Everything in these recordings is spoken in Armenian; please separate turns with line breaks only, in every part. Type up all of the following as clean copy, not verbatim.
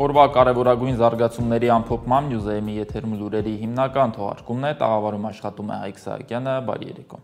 Օրվա կարևորագույն զարգացումների ամփոփման Նյուզեյմի եթերում լուրերի հիմնական թողարկումն է, տաղավարում աշխատում է Հայկ Սահակյանը, բարի երեկո։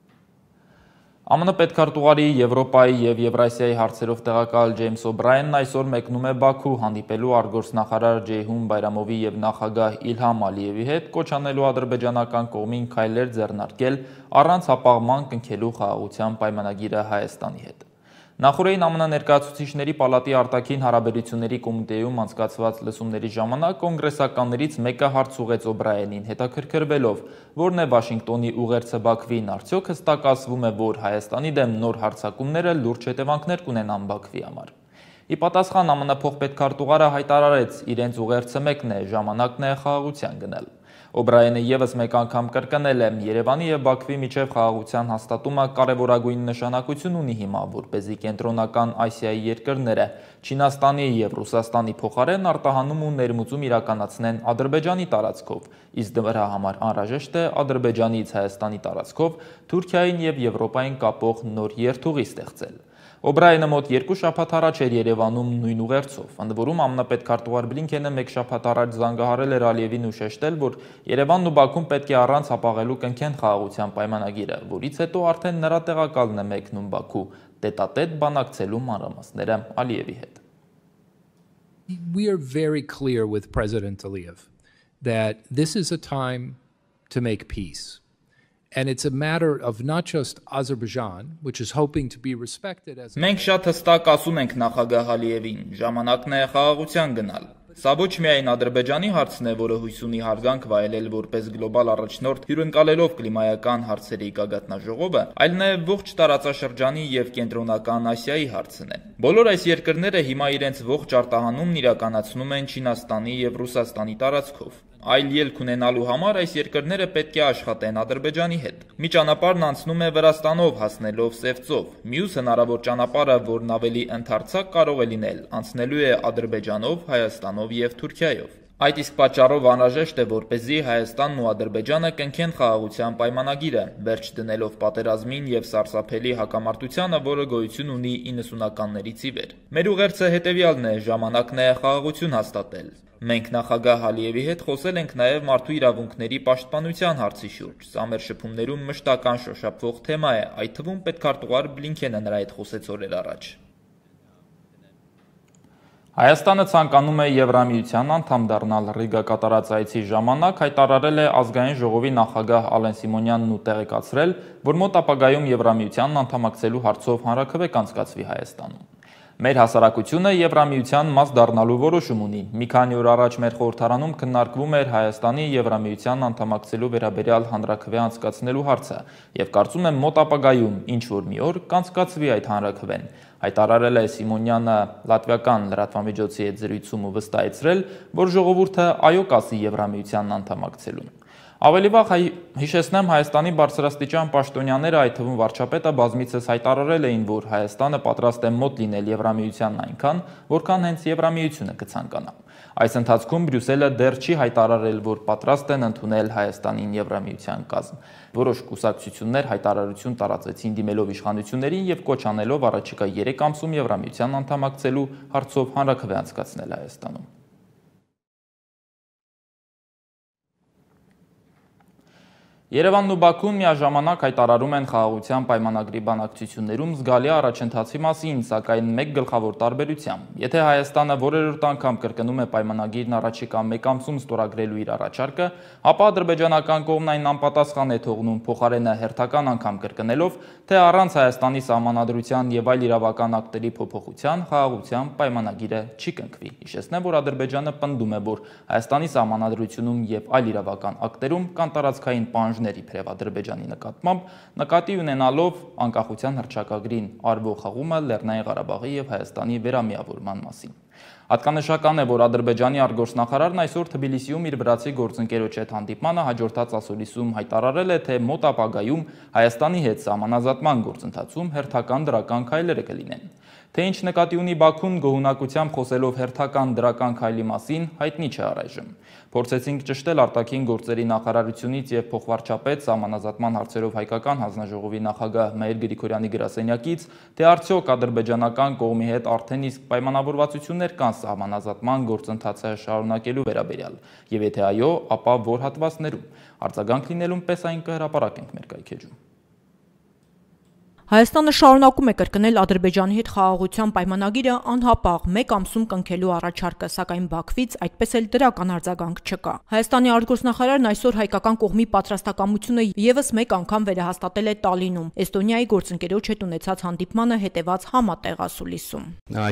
ԱՄՆ պետքարտուղարի Եվրոպայի և Եվրասիայի հարցերով տեղակալ Ջեյմս Օբրայանն այսօր մեկնում է Բաքու հանդիպելու արտգործնախարար Ջեյհուն Բայրամովի և նախագահ Իլհամ Ալիևի հետ, կոչ անելու ադրբեջանական կողմին քայլեր ձեռնարկել առանց հապաղման կնքելու խաղաղության պայմանագիրը Հայաստանի հետ։ Նախորդին ԱՄՆ ներկայացուցիչների պալատի արտաքին հարաբերությունների կոմիտեում անցկացված լսումների ժամանակ կոնգրեսականներից մեկը հարց ուղղեց Օբրայանին, հետաքրքրվելով, որն է Վաշինգտոնի ուղերձը Բաքվին, արդյոք հստակացվում է, որ Հայաստանի դեմ նոր հարձակումները լուրջ հետևանքներ կունենան Բաքվի համար։ Ի պատասխան ԱՄՆ փոխպետքարտուղարը հայտարարեց, իրենց ուղերձը մեկն է, ժամանակն է խաղաղության գնել։ Օբրայանը ևս մեկ անգամ կրկնել է, Երևանի և Բաքվի միջև խաղաղության հաստատումը կարևորագույն նշանակություն ունի հիմա, որպեսզի կենտրոնական Ասիայի երկրները Չինաստանի և Ռուսաստանի փոխարեն արտահանում ու ներմուծում իրականացնեն Ադրբեջանի տարածքով, իսկ դրա համար անհրաժեշտ է Ադրբեջանից Հայաստանի տարածքով Թուրքիային և Եվրոպային կապող նոր երթուղի ստեղծել։ Օբրայանը մոտ 2 շաբաթ առաջ էր Երևանում նույն ուղերձով, ընդ որում ԱՄՆ պետքարտուղար Բլինքենը մեկ շաբաթ առաջ զանգահարել էր Ալիևին ու շեշտել, որ Երևանն ու Բաքուն պետք է առանց հապաղելու կնքեն խաղաղության պայմանագիրը, որից հետո արդեն նրա տեղակալն է մեկնում Բաքու, տետատետ բանակցելու մանրամասները Ալիևի հետ։
We are very clear with President Aliyev that this is a time to make peace. And it's a matter of not just Azerbaijan, which is hoping to be respected as
Մենք շատ հստակ ասում ենք նախագահ Ալիևին, ժամանակն է խաղաղության գնալ։ Սա ոչ միայն Ադրբեջանի հարցն է, որը հույս ունի հարգանք վայելել որպես գլոբալ առաջնորդ հյուրընկալելով կլիմայական հարցերի գագաթնաժողովը, այլ նաև ողջ տարածաշրջանի և կենտրոնական Ասիայի հարցն է։ Բոլոր այս երկրները հիմա իրենց ողջ արտահանումն իրականացնում են Չինաստանի և Ռուսաստանի տարածքով։ Այլ ելք ունենալու համար այս երկրները պետք է աշխատեն Ադրբեջանի հետ։ Մի ճանապարհն անցնում է Վրաստանով հասնելով Սևծով։ Մյուս հնարավոր ճանապարհը, որն ավելի ընդարձակ կարող է լինել, անցնելու է Ադրբեջանով, Հայաստանով և Թուրքիայով։ Այդ իսկ պատճառով անհրաժեշտ է, որպեսզի Հայաստանն ու Ադրբեջանը կնքեն խաղաղության պայմանագիրը, վերջ դնելով պատերազմին և սարսափելի հակամարտությանը, որը գոյություն ունի 90-ականներից ի վեր։ Մեր ուղերձը հետևյալն է, ժամանակն է խաղաղություն հաստատել։ Մենք նախագահ Ալիևի հետ խոսել ենք նաև մարդու իրավունքների պաշտպանության հարցի շուրջ։ Սա մեր շփումներում մշտական շոշափվող թեմա է, այդ թվում պետքարտուղար Բլինքենը նրա հետ խոսեց օրեր առաջ։ Հայաստանը ցանկանում է Եվրամիության անդամ դառնալ Ռիգա կատարած այցի ժամանակ հայտարարել է ազգային ժողովի նախագահ Ալեն Սիմոնյանն ու տեղեկացրել, որ մոտ ապագայում Եվրամիությանն անդամակցելու հարցով հանրաքվե կանցկացվի Հայաստանում։ Մեր հասարակությունը Եվրամիության մաս դառնալու որոշում ունի։ Մի քանի օր առաջ մեր խորհրդարանում քննարկվում էր Հայաստանի Եվրամիության անդամակցելու վերաբերյալ հանրաքվե անցկացնելու հարցը, եւ կարծում եմ մոտ ապագայում ինչ որ մի օր կանցկացվի այդ հանրաքվեն, հայտարարել է Սիմոնյանը լատվիական լրատվամիջոցի հետ զրույցում ու վստահեցրել, որ ժողովուրդը այո կասի Եվրամիությանն անդամակցելուն։ Ավելի վաղ հիշեցնեմ, Հայաստանի բարձրաստիճան պաշտոնյաները, այդ թվում վարչապետը բազմիցս հայտարարել էին, որ Հայաստանը պատրաստ է մոտ լինել Եվրամիությանն այնքան, որքան հենց Եվրամիությունը կցանկանա։ Այս ընթացքում Բրյուսելը դեռ չի հայտարարել, որ պատրաստ են ընդունել Հայաստանին Եվրամիության կազմ։ Որոշ կուսակցություններ հայտարարություն տարածեցին դիմելով իշխանություններին եւ կոչ անելով առաջիկա 3 ամսում Եվրամիության անդամակցելու հարցով հանրաքվե անցկացնել Հայաստանում։ Երևանն ու Բաքուն միաժամանակ հայտարարում են խաղաղության պայմանագրի բանակցություններում զգալի առաջընթացի մասին, սակայն մեկ գլխավոր տարբերությամբ։ Եթե Հայաստանը որերորդ անգամ կրկնում է պայմանագիրն առաջիկա 1 ամսում ստորագրելու իր առաջարկը, ապա ադրբեջանական կողմն այն անպատասխան է թողնում, փոխարենը հերթական անգամ կրկնելով, թե առանց Հայաստանի սահմանադրության եւ այլ իրավական ակտերի փոփոխության խաղաղության պայմանագիրը չի կնքվի։ Հիշեցնեմ, որ Ադրբեջանը պնդում է, որ Հայաստանի սահմանադրությունում եւ այլ իրավական ակտերում կան տարածքային պահանջներ իբրև Ադրբեջանի նկատմամբ, նկատի ունենալով անկախության հռչակագրին արվող խաղումը Լեռնային Ղարաբաղի եւ Հայաստանի վերամիավորման մասին։ Հատկանշական է, որ Ադրբեջանի արտգործնախարարն այսօր Թբիլիսիում իր վրացի գործընկերոջ հետ հանդիպմանը հաջորդած ասուլիսում հայտարարել է, թե մոտ ապագայում Հայաստանի հետ սահմանազատման գործընթացում հերթական դրական քայլերը կլինեն։ Թե ինչ նկատի ունի Բաքուն գոհունակությամբ խոսելով հերթական դրական քայլի մասին, հայտնի չէ առայժմ։ Փորձեցինք ճշտել արտաքին գործերի նախարարությունից եւ փոխվարչապետ սահմանազատման հարցերով հայկական հանձնաժողովի նախագահ Մհեր Գրիգորյանի գրասենյակից, թե արդյոք ադրբեջանական կողմի հետ արդեն իսկ պայմանավորվածություններ կան սահմանազատման գործընթացը շարունակելու վերաբերյալ, եւ եթե այո, ապա որ հատվածներում։ Արձագանք լինելուն պես այն կհրապարակենք մեր կայքեջում։
Հայաստանը շարունակում է կրկնել Ադրբեջանի հետ խաղաղության պայմանագիրը անհապաղ մեկ ամսում կնքելու առաջարկը, սակայն Բաքվից այդպես էլ դրական արձագանք չկա։ Հայաստանի արտգործնախարարն այսօր հայկական կողմի պատրաստակամությունը եւս մեկ անգամ վերահաստատել է Տալինում, Էստոնիայի գործընկերոջ հետ ունեցած հանդիպմանը հետևած համատեղ ասուլիսում։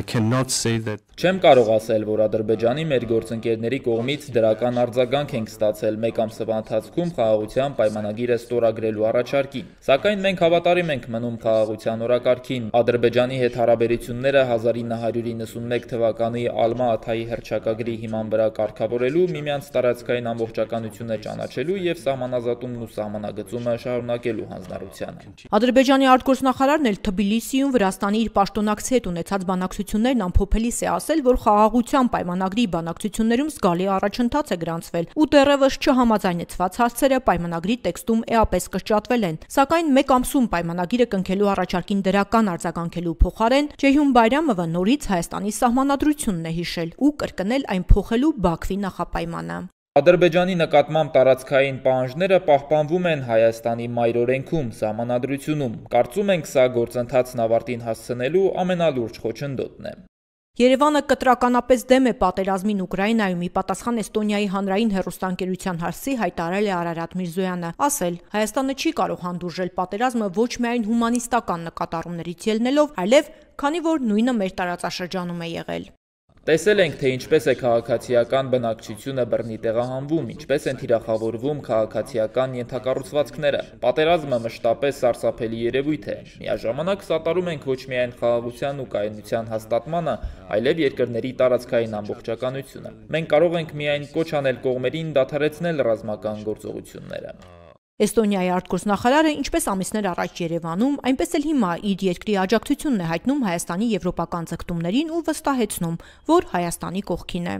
Չեմ կարող ասել, որ Ադրբեջանի մեր գործընկերների կողմից դրական արձագանք ենք ստացել մեկ ամսվա ընթացքում խաղաղության պայմանագիրը ստորագրելու առաջարկին, սակայն մենք հավատարիմ ենք մնում խաղաղության օրակարգին։ Ադրբեջանի հետ հարաբերությունները 1991 թվականի Ալմա-Աթայի հռչակագրի հիման վրա կարգավորելու, միմյանց տարածքային ամբողջականությունը ճանաչելու եւ սահմանազատումն ու սահմանագծումը շարունակելու հանձնառությանը։
Ադրբեջանի արտգործնախարարն էլ Թբիլիսիում Վրաստանի իր պաշտոնակցի հետ ունեցած բանակցություններն ամփոփելիս է ասել, որ խաղաղության պայմանագրի բանակցություններում զգալի առաջընթաց է գրանցվել ու դեռևս չհամաձայնեցված հարցերը պայմանագրի տեքստում էապես կրճատվել են, սակայն մեկ ամսում պայմանագիրը կնքելու առաջարկին դրական արձագանքելու փոխարեն Ջեյհուն Բայրամովը նորից Հայաստանի սահմանադրությունն է հիշել ու կրկնել այն փոխելու Բաքվի նախապայմանը։
Ադրբեջանի նկատմամբ տարածքային պահանջները պահպանվում են Հայաստանի մայրօրենքում, սահմանադրությունում։ Կարծում ենք, սա գործընթացն ավարտին հասցնելու ամենալուրջ խոչընդոտն է։
Երևանը կտրականապես դեմ է պատերազմին Ուկրաինայում, ի պատասխան Էստոնիայի հանրային հեռուստաընկերության հարցի հայտարարել է Արարատ Միրզոյանը, ասել. Հայաստանը չի կարող հանդուրժել պատերազմը ոչ միայն հումանիստական նկատառումներից ելնելով, այլև քանի որ նույնը մեր տարածաշրջանում է եղել։
Տեսել ենք, թե ինչպես է քաղաքացիական բնակչությունը բռնի տեղահանվում, ինչպես են թիրախավորվում քաղաքացիական ենթակառուցվածքները։ Պատերազմը մշտապես սարսափելի երևույթ է։ Միաժամանակ սատարում ենք ոչ միայն խաղաղության ու կայունության հաստատմանը, այլև երկրների տարածքային ամբողջականությունը։ Մենք կարող ենք միայն կոչ անել կողմերին դադարեցնել ռազմական գործողությունները։
Էստոնիայի արտգործնախարարը ինչպես ամիսներ առաջ Երևանում, այնպես էլ հիմա իր երկրի աջակցությունն է հայտնում Հայաստանի եվրոպական ձգտումներին ու վստահեցնում, որ Հայաստանի կողքին է։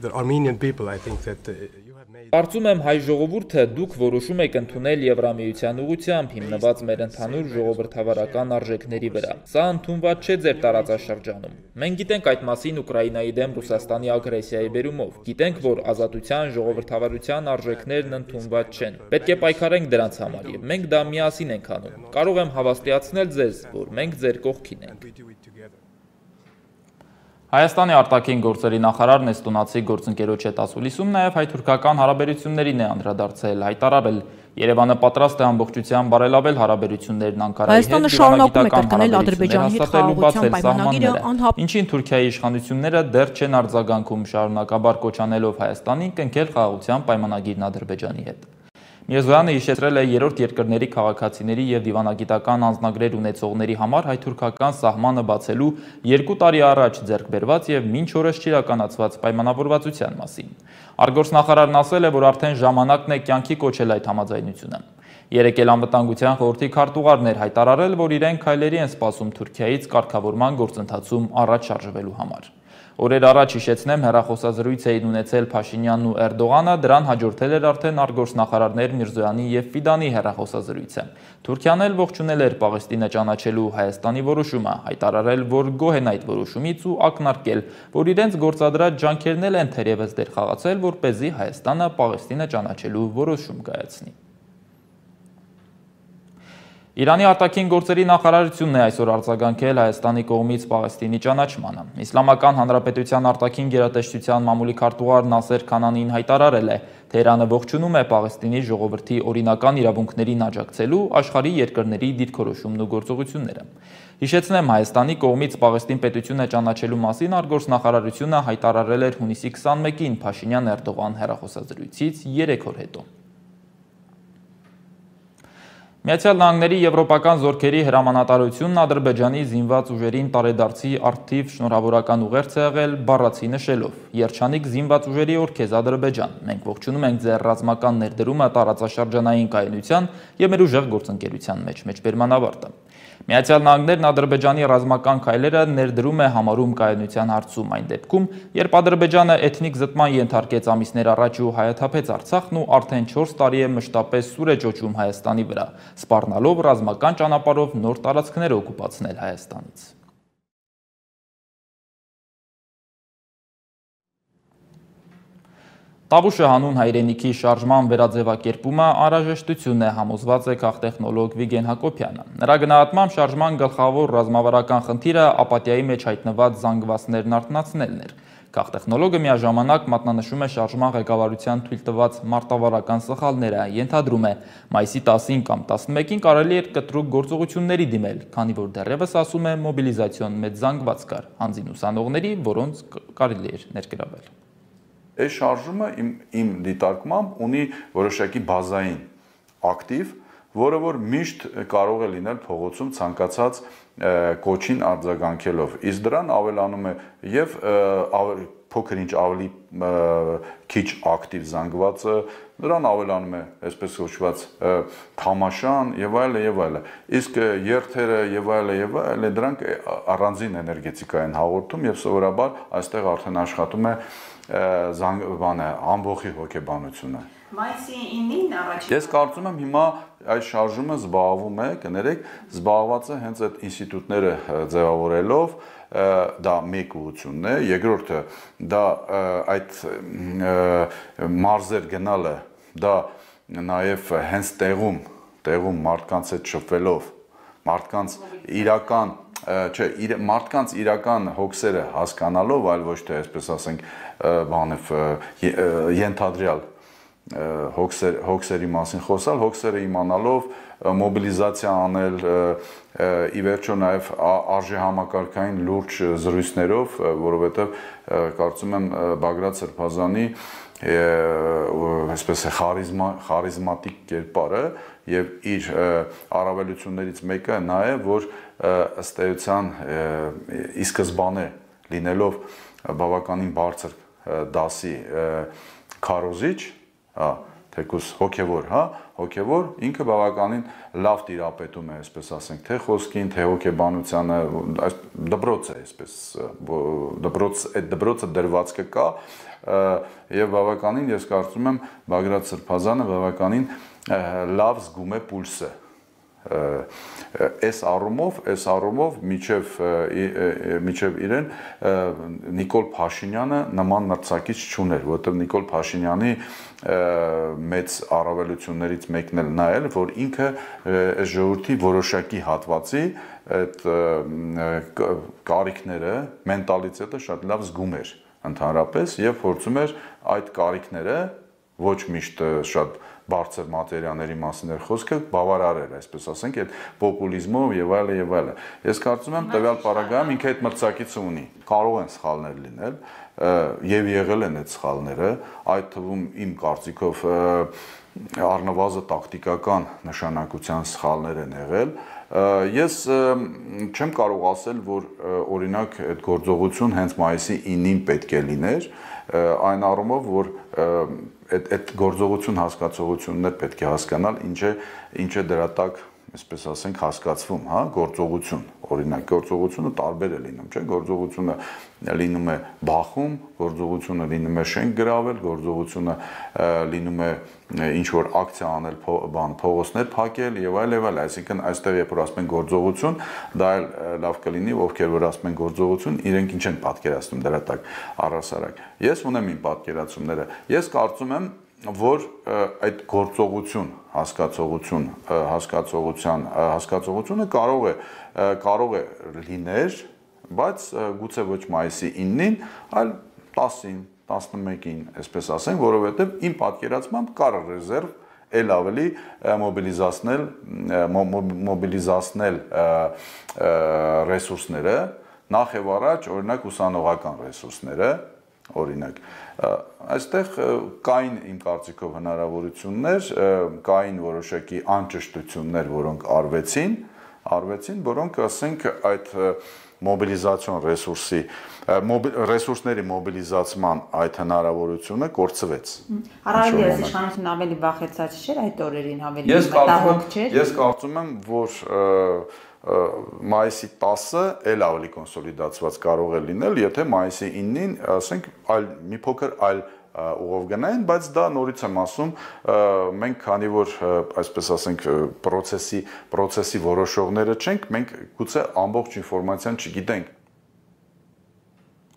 Կարծում եմ հայ ժողովուրդը դուք որոշում եք ընդունել Եվրամիության ուղղությամբ հիմնված մեր ընդհանուր ժողովրդավարական արժեքների վրա։ Սա ընդունված չէ ձեր տարածաշրջանում։ Մենք գիտենք այդ մասին Ուկրաինայի դեմ Ռուսաստանի ագրեսիայի բերումով։ Գիտենք, որ ազատության, ժողովրդավարության արժեքներն ընդունված չեն։ Պետք է պայքարենք դրանց համար եւ մենք դա միասին ենք անում։ Կարող եմ հավաստիացնել ձեզ, որ մենք ձեր կողքին ենք։ Հայաստանի արտաքին գործերի նախարարն էստոնացի գործընկերոջ հետ ասուլիսում նաև հայ-թուրքական հարաբերություններին է անդրադարձել, հայտարարել. Երևանը պատրաստ է ամբողջությամբ բարելավել հարաբերություններն Անկարայի հետ,
դիվանագիտական հարաբերություններ հաստատելու բացել սահմանները,
ինչին Թուրքիայի իշխանությունները դեռ չեն արձագանքում, շարունակաբար կոչ անելով Հայաստանին կնքել խաղաղության պայմանագիրն Ադրբեջանի հետ։ Միրզոյանը հիշեցրել է երրորդ երկրների քաղաքացիների եւ դիվանագիտական անձնագրեր ունեցողների համար հայ-թուրքական սահմանը բացելու 2 տարի առաջ ձեռք բերված եւ մինչ օրս չիրականացված պայմանավորվածության մասին։ Արտգործնախարարն ասել է, որ արդեն ժամանակն է կյանքի կոչել այդ համաձայնությունը։ Երեկ էլ անվտանգության խորհրդի քարտուղարն էր հայտարարել, որ իրեն քայլերի են սպասում Թուրքիայից կարգավորման գործընթացում առաջ շարժվելու համար։ Օրեր առաջ հիշեցնեմ, հեռախոսազրույց էին ունեցել Փաշինյանն ու Էրդողանը, դրան հաջորդել էր արդեն արտգործնախարարներ Միրզոյանի եւ Ֆիդանի հեռախոսազրույցը։ Թուրքիան էլ ողջունել էր Պաղեստինը ճանաչելու Հայաստանի որոշումը, հայտարարել, որ գոհ են այդ որոշումից ու ակնարկել, որ իրենց գործադրած ջանքերն էլ են թերևս դեր խաղացել, որպեսզի Հայաստանը Պաղեստինը ճանաչելու որոշում կայացնի։ Իրանի արտաքին գործերի նախարարությունն է այսօր արձագանքել Հայաստանի կողմից Պաղեստինի ճանաչմանը։ Իսլամական Հանրապետության արտաքին գերատեսչության մամուլի քարտուղար Նասեր Քանանին հայտարարել է, թե Իրանը ողջունում է Պաղեստինի ժողովրդի օրինական իրավունքներին աջակցելու աշխարհի երկրների դիրքորոշումն ու գործողությունները։ Հիշեցնեմ, Հայաստանի կողմից Պաղեստին պետությունը ճանաչելու մասին արտգործնախարարությունը հայտարարել էր հունիսի 21-ին Փաշինյան-Էրդողան հեռախոսազրույցից 3 օր հետո։ Միացյալ Նահանգների եվրոպական զորքերի հրամանատարությունն Ադրբեջանի զինված ուժերին տարեդարձի արդիվ շնորհավորական ուղերձ է եղել բառացի նշելով. Երջանիկ զինված ուժերի օրքեզ Ադրբեջան, մենք ողջունում ենք ձեր ռազմական ներդրումը տարածաշրջանային կայունության եւ մեր ուժեղ գործընկերության մեջ, մեջբերման ավարտը։ Միացյալ Նահանգներն Ադրբեջանի ռազմական քայլերը ներդրում է համարում կայունության հարցում այն դեպքում, երբ Ադրբեջանը էթնիկ զտման ենթարկեց ամիսներ առաջ ու հայաթափեց Արցախն ու արդեն 4 տարի է մշտապես սուր է ճոճում Հայաստանի վրա, սպառնալով ռազմական ճանապարհով նոր տարածքներ օկուպացնել Հայաստանից։ Տավուշը հանուն հայրենիքի շարժման վերաձևակերպումը անհրաժեշտություն է, համոզված է քաղտեխնոլոգ Վիգեն Հակոբյանը։ Նրա գնահատմամբ շարժման գլխավոր ռազմավարական խնդիրը ապատիայի մեջ հայտնված զանգվածներն արթնացնելն էր։ Քաղտեխնոլոգը միաժամանակ մատնանշում է շարժման ղեկավարության թույլ տված մարտավարական սխալները, ենթադրում է մայիսի 10-ին կամ 11-ին կարելի էր կտրուկ գործողությունների դիմել, քանի որ դեռևս ասում է մոբիլիզացիոն մեծ զանգված կար հանձին ուսանողների, որոնց կարելի էր ներգրավել։
Այս շարժումը իմ դիտարկմամբ ունի որոշակի բազային ակտիվ, որը որ միշտ կարող է լինել փողոցում ցանկացած կոչին արձագանքելով։ Իսկ դրան ավելանում է եւ փոքր-ինչ ավելի քիչ ակտիվ զանգվածը, դրան ավելանում է այսպես կոչված թամաշան եւ այլն եւ այլն։ Իսկ երթերը եւ այլն դրանք առանձին էներգետիկա են հաղորդում եւ սովորաբար այստեղ արդեն աշխատում է ամբողջի հոգեբանությունը։
Մայիսի 9-ին առաջին։
Ես կարծում եմ հիմա այս շարժումը զբաղվում է, կներեք, զբաղված է հենց այդ ինստիտուտները ձևավորելով, դա մեկ ուղղությունն է, երկրորդը դա այդ մարզեր գնալը, դա նաև հենց տեղում մարդկանց հետ շփվելով, մարդկանց իրական հոգսերը հասկանալով, այլ ոչ թե այսպես ասենք, ենթադրյալ հոգսերի մասին խոսալ, հոգսերը իմանալով, մոբիլիզացիա անել, ի վերջո նաև արժեհամակարգային լուրջ զրույցներով, որովհետև կարծում եմ Բագրատ Սրբազանի այսպես է խարիզմատիկ կերպարը եւ իր առավելություններից մեկը նա է, որ ըստ էության ի սկզբանե լինելով բավականին բարձր դասի քարոզիչ, թեկուզ հոգևոր, ինքը բավականին լավ տիրապետում է, այսպես ասենք, թե խոսքին, թե հոգեբանությանը, դպրոց է, այսպես, այդ դպրոցը դրվածքը կա եւ բավականին, ես կարծում եմ, Բագրատ Սրբազանը բավականին լավ զգում է պուլսը։ Այս առումով միջև իրեն Նիկոլ Փաշինյանը նման մրցակից չուներ, որտեղ Նիկոլ Փաշինյանի մեծ առավելություններից մեկն էլ նա էր, որ ինքը ժողովրդի որոշակի հատվածի այդ կարիքները, մենտալիտետը շատ լավ զգում էր ընդհանրապես եւ փորձում էր այդ կարիքները ոչ միշտ շատ բարձր մատերիաների մասին էր խոսքը, բավարարել, այսպես ասենք, այդ պոպուլիզմով եւ այլն։ Ես կարծում եմ տվյալ պարագայում ինքը այդ մրցակիցը ունի։ Կարող են սխալներ լինել եւ եղել են այդ սխալները, այդ թվում իմ կարծիքով առնվազն տակտիկական նշանակության սխալներ են եղել։ Ես չեմ կարող ասել, որ օրինակ այդ գործողություն հենց մայիսի 9-ին պետք է լիներ, այն առումով, որ այդ գործողություն հասկացողություններ պետք է հասկանալ, ինչ է դրա տակ, այսպես ասենք, հասկացվում, հա, գործողություն, օրինակ, գործողությունը տարբեր է լինում, չէ՞, գործողությունը լինում է բախում, գործողությունը լինում է շենք գրավել, գործողությունը լինում է ինչ որ ակցիա անել, փողոցներ փակել եւ այլն, այսինքն այստեղ երբ որ ասում են գործողություն, դա էլ լավ կլինի, ովքեր որ ասում են գործողություն, իրենք ինչ են պատկերացնում դրա տակ առհասարակ։ Ես ունեմ իմ պատկերացումները։ Ես կարծում եմ, որ այդ գործողություն հասկացողությունը կարող է լիներ, բայց գուցե ոչ մայիսի 9-ին, այլ 10-ին, 11-ին, այսպես ասենք, որովհետև իմ պատկերացմամբ կար ռեզերվ էլ ավելի մոբիլիզացնել ռեսուրսները, նախ եւ առաջ, օրինակ ուսանողական ռեսուրսները, օրինակ, այստեղ կային իմ կարծիքով հնարավորություններ, կային որոշակի անճշտություններ, որոնք արվեցին, որոնք, ասենք, այդ մոբիլիզացիոն ռեսուրսների մոբիլիզացման այդ հնարավորությունը կորցվեց։
Առավել իշխանությունը ավելի վախեցած չէր այդ օրերին, ավելի մտահոգ չէր։ Ես
կարծում եմ, որ մայիսի 10-ը էլ ավելի կոնսոլիդացված կարող է լինել, եթե մայիսի 9-ին, ասենք, մի փոքր այլ ուղով գնային, բայց դա նորից եմ ասում, մենք քանի որ, այսպես ասենք, պրոցեսի որոշողները չենք, մենք գուցե ամբողջ ինֆորմացիան չգիտենք։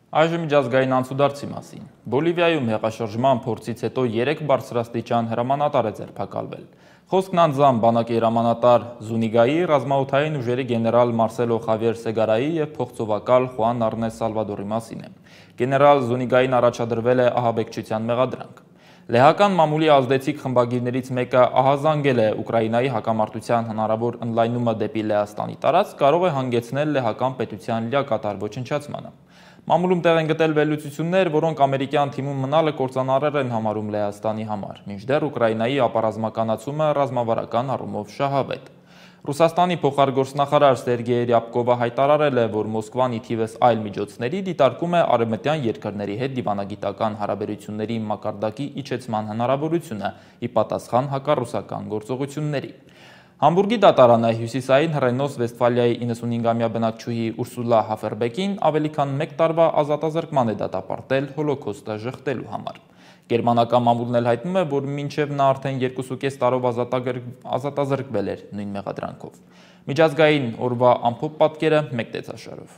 Այժմ միջազգային անցուդարձի մասին։ Բոլիվիայում հեղաշրջման փորձից հետո 3 բարձրաստիճան հրամանատար է ձերբակալվել։ Խոսքն անձամբ բանակի հրամանատար Զունիգայի, ռազմաօդային ուժերի գեներալ Մարսելո Խավիեր Սեգարայի եւ փոխծովակալ Խուան Արնես Սալվադորի մասին է։ Գեներալ Զունիգային առաջադրվել է ահաբեկչության մեղադրանք։ Լեհական մամուլի ազդեցիկ խմբագիրներից մեկը ահազանգել է Ուկրաինայի հակամարտության հնարավոր ընդլայնումը դեպի Լեհաստանի տարածք կարող է հանգեցնել լեհական պետության լիակատար ոչնչացմանը։ Մամուլում տեղ են գտել վերլուծություններ, որոնք ամերիկյան թիմում մնալը կործանարար են համարում Լեհաստանի համար, մինչդեռ Ուկրաինայի ապառազմականացումը ռազմավարական առումով շահավետ։ Ռուսաստանի փոխարգործնախարար Սերգեյ Ռյաբկովը հայտարարել է, որ Մոսկվան ի թիվս այլ միջոցների դիտարկում է արևմտյան երկրների հետ դիվանագիտական հարաբերությունների մակարդակի իջեցման հնարավորությունը՝ ի պատասխան հակառուսական գործողությունների։ Համբուրգի դատարանը հյուսիսային Հռենոս-Վեստֆալիայի 95-ամյա բնակչուհի Ուրսուլա Հաֆերբեկին ավելի քան 1 տարվա ազատազրկման է դատապարտել հոլոքոստը ժխտելու համար։ Գերմանական մամուլն էլ հայտնում է, որ մինչև նա արդեն 2,5 տարով ազատազրկվել էր նույն մեղադրանքով։ Միջազգային օրվա ամփոփ պատկերը մեկ տեսաշարով։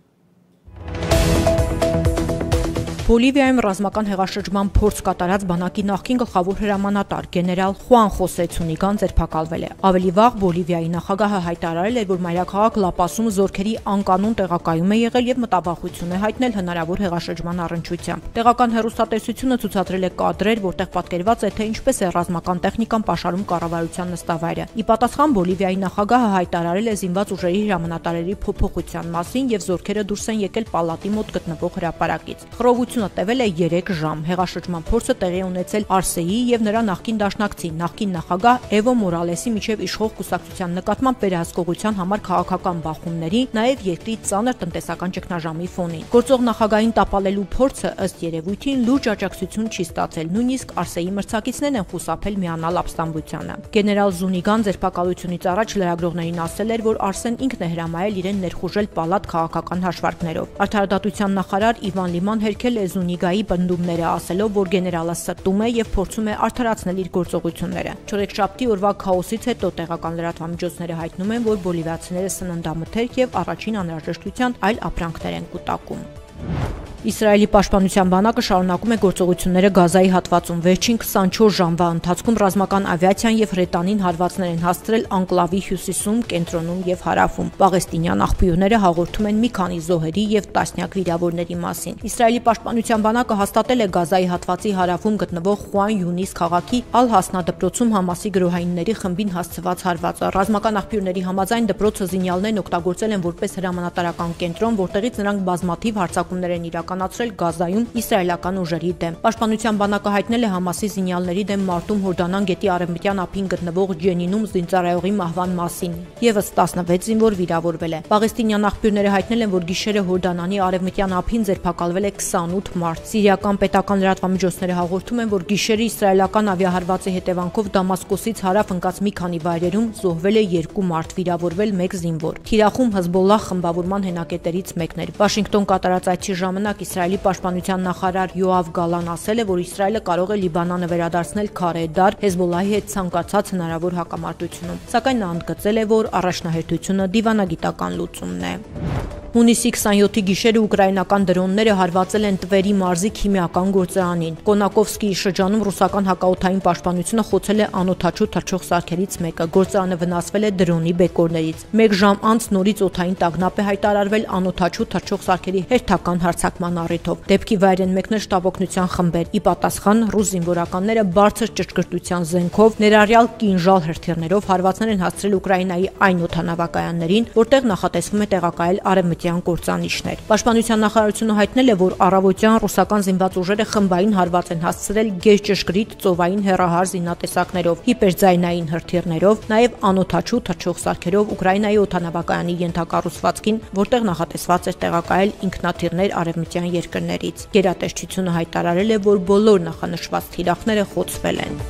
Բոլիվիայում ռազմական հեղաշրջման փորձ կատարած բանակի նախկին գլխավոր հրամանատար գեներալ Խուան Խոսե Ցունիգան ձերբակալվել է։ Ավելի վաղ Բոլիվիայի նախագահը հայտարարել էր, որ մայրաքաղաք Լապասում զորքերի անկանոն տեղակայում է եղել եւ մտավախություն է հայտնել հնարավոր հեղաշրջման առնչությամբ։ Տեղական հեռուստատեսությունը ցուցադրել է կադրեր, որտեղ պատկերված է, թե ինչպես է ռազմական տեխնիկան պաշարում կառավարության նստավայրը։ Ի պատասխան Բոլիվիայի նախագահը հայտարարել է զինված ուժերի հրամանատարների փոփոխության մասին եւ զորքերը դուրս են եկել պալատի մոտ գտնվող հրապարակից։ Խռովությունը տևել է 3 ժամ։ Հեղաշրջման փորձը տեղի ունեցել Արսեի եւ նրա նախկին դաշնակցի, նախկին նախագահ Էվո Մորալեսի միջև իշխող կուսակցության նկատմամբ վերահսկողության համար քաղաքական բախումների, նաեւ երկրի ծանր տնտեսական ճգնաժամի ֆոնին։ Գործող նախագահին տապալելու փորձը ըստ երևույթին լուրջ աջակցություն չի ստացել, նույնիսկ Արսեի մրցակիցներն են խուսափել միանալ ապստամբությանը։ Գեներալ Զունիգան ձերբակալությունից առաջ լրագրողներին ասել էր, որ Արսեն ինքն է հրամայել իրեն ներխուժել պալատ քաղաքական հաշվարկներով։ Արդարադատության նախարար Իվան Լիման հերքել է Զունիգայի պնդումները, ասելով, որ գեներալը ստում է եւ փորձում է արդարացնել իր գործողությունները։ Չորեքշաբթի օրվա քաոսից հետո տեղական լրատվամիջոցները հայտնում են, որ բոլիվիացիները սննդամթերք եւ առաջին անհրաժեշտության այլ ապրանքներ են կուտակում։ Իսրայելի պաշտպանության բանակը շարունակում է գործողությունները Գազայի հատվածում։ Վերջին 24 ժամվա ընթացքում ռազմական ավիացիան եւ հրետանին հարվածներ են հասցրել անկլավի հյուսիսում, կենտրոնում եւ հարավում։ Պաղեստինյան աղբյուրները հաղորդում են մի քանի զոհերի եւ տասնյակ վիրավորների մասին։ Իսրայելի պաշտպանության բանակը հաստատել է Գազայի հատվածի հարավում գտնվող Խուան Յունիս քաղաքի Ալ-Հասնա դպրոցում Համասի գրոհայինների խմբին հասցված հարվածը։ Ռազմական աղբյուրների համաձայն դպրոցը զինյալներն օգտագործել են որպես հրամանատարական կենտրոն, որտեղից նրանք բազմաթիվ հարձակումներ են իրականացրել Գազայում իսրայելական ուժերի դեմ։ Պաշտպանության բանակը հայտնել է Համասի զինյալների դեմ մարտում Հորդանան գետի արևմտյան ափին գտնվող Ջենինում զինծառայողի մահվան մասին։ Եվս 16 զինվոր վիրավորվել է։ Պաղեստինյան աղբյուրները հայտնել են, որ գիշերը Հորդանանի արևմտյան ափին ձերբակալվել է 28 մարդ։ Սիրիական պետական լրատվամիջոցները հաղորդում են, որ գիշերը իսրայելական ավիահարվածի հետևանքով Դամասկոսից հարավ ընկած մի քանի վայրերում զոհվել է 2 մարդ, վիրավորվել 1 զինվոր։ Թիրախում Հեզբոլլահ խմբավորման հենակետերից մեկն էր։ Վաշինգտոն կատարած այցի ժամանակ Իսրայելի պաշտպանության նախարար Յոավ Գալան ասել է, որ Իսրայելը կարող է Լիբանանը վերադարձնել քարե դար Հեզբոլլահի հետ ցանկացած հնարավոր հակամարտությունում, սակայն նա ընդգծել է, որ առաջնահերթությունը դիվանագիտական լուծումն է։ Հունիսի 27-ի գիշերը ուկրաինական դրոնները հարվածել են Տվերի մարզի քիմիական գործարանին։ Կոնակովսկիի շրջանում ռուսական հակաօդային պաշտպանությունը խոցել է անօդաչու թռչող սարքերից մեկը։ Գործարանը վնասվել է դրոնի բեկորներից։ 1 ժամ անց նորից օդային տագնապ է հայտարարվել անօդաչու թռչող սարքերի հերթական հարձակման առիթով։ Դեպքի վայր են մեկնել շտաբօգնության խմբեր։ Ի պատասխան ռուս զինվորականները բարձր ճշգրտության զենքով, ներառյալ կինժալ հրթիռներով հարվածներ են հասցրել Ուկրաինայի այն օդանավակայաններին, որտեղ նախատեսվում է տեղակայել արևմտյան կործանիչներ։ Պաշտպանության նախարարությունը հայտնել է, որ առավոտյան ռուսական զինված ուժերը խմբային հարված են հասցրել գերճշգրիտ ծովային հեռահար զինատեսակներով, հիպերձայնային հրթիռներով, նաև անօդաչու թռչող սարքերով Ուկրաինայի օդանավակայանի ենթակառուցվածքին, որտեղ նախատեսված էր տեղակայել ինքնաթիռներ արևմտյան երկրներից։ Գերատեսչությունը հայտարարել է, որ բոլոր նախանշված թիրախները խոցվել են։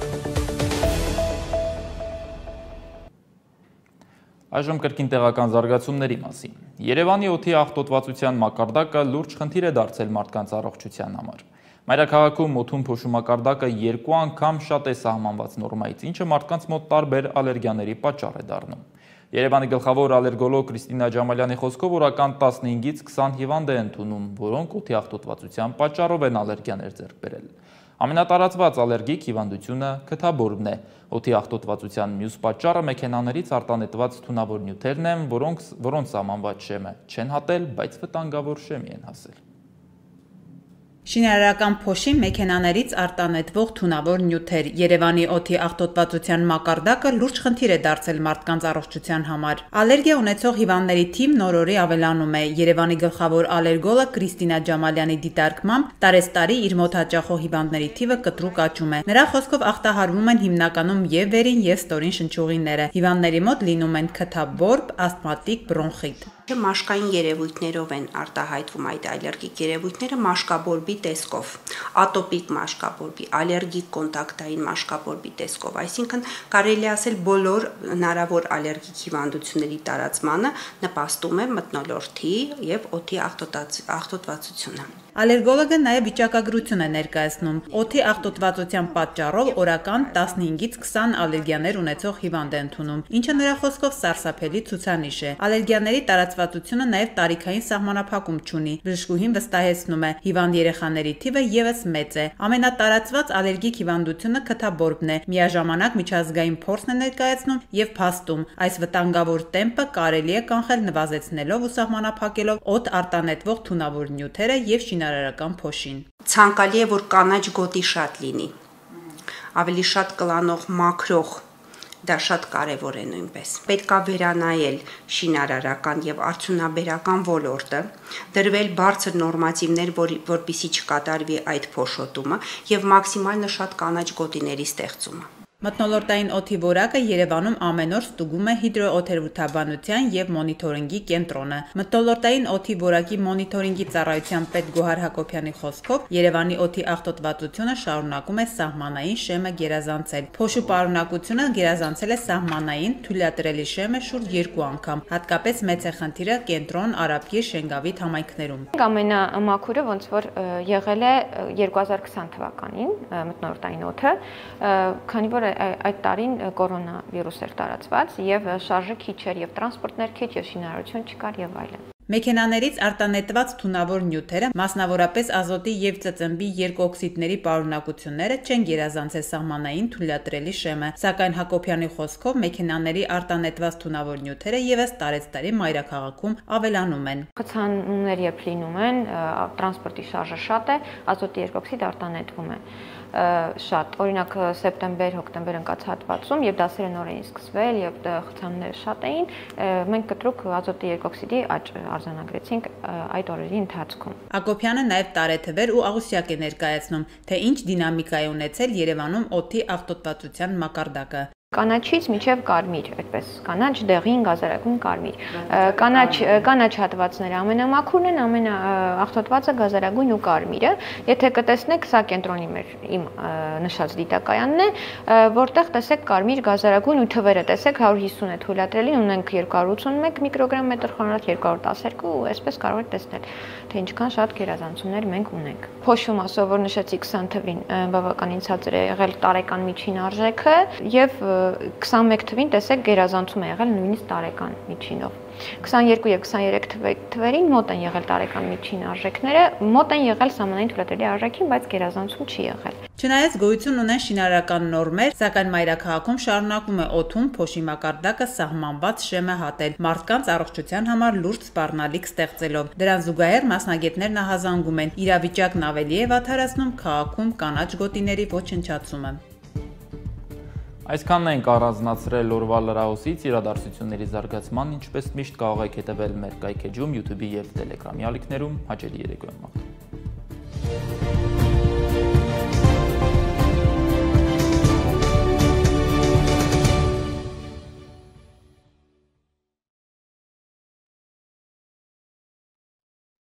Այժմ կրկին տեղական զարգացումների մասին։ Երևանի օդի աղտոտվածության մակարդակը լուրջ խնդիր է դարձել մարդկանց առողջության համար։ Մայրաքաղաքում օդում փոշու մակարդակը 2 անգամ շատ է սահմանված նորմայից, ինչը մարդկանց մոտ տարբեր ալերգիաների պատճառ է դառնում։ Երևանի գլխավոր ալերգոլոգ Կրիստինա Ջամալյանի խոսքով օրական 15-ից 20 հիվանդ է ընդունում, որոնք օդի աղտոտվածության պատճառով են ալերգիաներ ձեռք բերել։ Ամենատարածված ալերգիկ հիվանդությունը քթաբորբն է։ Օդի աղտոտվածության մյուս պատճառը մեքենաներից արտանետված թունավոր նյութերն են, որոնց սահմանված շեմը չեն հատել, բայց վտանգավոր շեմի են հասել։
Շինարարական փոշի մեքենաներից արտանետվող թունավոր նյութեր Երևանի օդի աղտոտվածության մակարդակը լուրջ խնդիր է դարձել մարդկանց առողջության համար։ Ալերգիա ունեցող հիվանդների թիվն օր-օրի ավելանում է։ Երևանի գլխավոր ալերգոլոգ Կրիստինա Ջամալյանի դիտարկմամբ տարեստարի իր մոտ հաճախող հիվանդների թիվը կտրուկ աճում է։ Նրա խոսքով ախտահարվում են հիմնականում եւ վերին եւ ստորին շնչուղիները։ Հիվանդների մոտ լինում են քթաբորբ, ասթմատիկ, բրոնխիտ։
Մաշկային երևույթներով են արտահայտվում այդ ալերգիկ երևույթները մաշկաբորբի տեսքով, ատոպիկ մաշկաբորբի, ալերգիկ կոնտակտային մաշկաբորբի տեսքով, այսինքն կարելի ասել բոլոր հնարավոր ալերգիկ հիվանդությունների տարածմանը նպաստում է մթնոլորտի եւ օդի աղտոտվածությունը։
Ալերգոլոգը նաև վիճակագրություն է ներկայացնում։ Օդի աղտոտվածության պատճառով օրական 15-ից 20 ալերգիաներ ունեցող հիվանդ է ընդունում, ինչը նրա խոսքով սարսափելի ցուցանիշ է։ Ալերգիաների տարածվածությունը նաև տարիքային սահմանափակում չունի։ Բժշկուհին վստահեցնում է, հիվանդ երեխաների թիվը ևս մեծ է։ Ամենատարածված ալերգիկ հիվանդությունը քթաբորբն է։ Միաժամանակ միջազգային փորձն է ներկայացնում եւ փաստում, այս վտանգավոր տեմպը կարելի է կանխել նվազեցնելով ու սահմանափակելով օդ արտանետվող թունավոր նյութերը եւ շինարարական փոշին։
Ցանկալի է, որ կանաչ գոտի շատ լինի, ավելի շատ կլանող մաքրող, դա շատ կարևոր է նույնպես։ Պետք է վերանայել շինարարական եւ արդյունաբերական ոլորտը, դրվել բարձր նորմատիվներ, որպեսզի չկատարվի այդ փոշոտումը եւ մաքսիմալ շատ կանաչ գոտիների ստեղծումը։
Մթնոլորտային օդի որակը Երևանում ամեն օր ստուգում է հիդրոօթերոթաբանության եւ մոնիտորինգի կենտրոնը։ Մթնոլորտային օդի որակի մոնիտորինգի ծառայության պետ Գոհար Հակոբյանի խոսքով Երևանի օդի աղտոտվածությունը շարունակում է սահմանային շեմը գերազանցել։ Փոշու պարունակությունը գերազանցել է սահմանային թույլատրելի շեմը շուրջ 2 անգամ։ Հատկապես մեծ է խնդիրը կենտրոն, Արաբկիր, Շենգավիթ համայնքներում։
Ամենամաքուրը ոնց որ եղել է 2020 թվականին մթնոլորտային օդը, քանի որ այդ տարին կորոնավիրուս էր տարածված եւ շարժը քիչ էր եւ տրանսպորտներ քիչ եւ շինարարություն չկար եւ այլն։
Մեքենաներից արտանետված թունավոր նյութերը, մասնավորապես ազոտի եւ ծծմբի երկօքսիդների պարունակությունները չեն գերազանցել սահմանային թույլատրելի շեմը, սակայն Հակոբյանի խոսքով մեքենաների արտանետված թունավոր նյութերը եւս տարեցտարի մայրաքաղաքում ավելանում են։
Խցանումներ երբ լինում են, տրանսպորտի շարժը շատ է, ազոտի երկօքսիդ արտանետվում է շատ, օրինակ սեպտեմբեր, հոկտեմբեր ընկած հատվածում, երբ դասերը նոր էին սկսվել եւ խցանումները շատ էին, մենք կտրուկ ազոտի երկօքսիդի աճ արձանագրեցինք այդ օրերի ընթացքում։
Հակոբյանը նաև տարեթվեր ու աղյուսակ է ներկայացնում, թե ինչ դինամիկա է ունեցել Երևանում օդի աղտոտվածության մակարդակը։
Կանաչից մինչև կարմիր, այդպես կանաչ, դեղին, գազարագույն, կարմիր։ Կանաչ հատվածները ամենամաքուրն են, ամենաաղտոտվածը գազարագույն ու կարմիրը։ Եթե կտեսնեք, սա կենտրոնի մեր իմ նշած դիտակայանն է, որտեղ տեսեք կարմիր, գազարագույն ու թվերը տեսեք 150 է թույլատրելի, ունենք 281 միկրոգրամ մետր խորհրդ, 212 ու այսպես կարող եք տեսնել, թե ինչքան շատ գերազանցումներ մենք ունենք։ Փոշու մասով, որ նշեցի 20 թվին, բավականին ցածր է եղել տարեկան միջին արժեքը եւ 21 թվին տեսեք գերազանցում է եղել նույնիսկ տարեկան միջինով։ 22 եւ 23 թվերին մոտ են եղել տարեկան միջին արժեքները, մոտ են եղել սահմանային թույլատրելի արժեքին, բայց գերազանցում չի եղել։
Չնայած գոյություն ունեն շինարարական նորմեր, սակայն մայրաքաղաքում շարունակում է օդում փոշի մակարդակը սահմանված շեմը հատել, մարդկանց առողջության համար լուրջ սպառնալիք ստեղծելով։ Դրան զուգահեռ մասնագետներն ահազանգում են, իրավիճակն ավելի է վատթարացնում քաղաքում կանաչ գոտիների ոչնչացումը։
Այսքանն ենք առանձնացրել օրվա լրահոսից, իրադարձությունների զարգացման, ինչպես միշտ կարող եք հետևել մեր կայքեջում, YouTube-ի եւ Telegram-ի ալիքներում, հաճելի երեկո։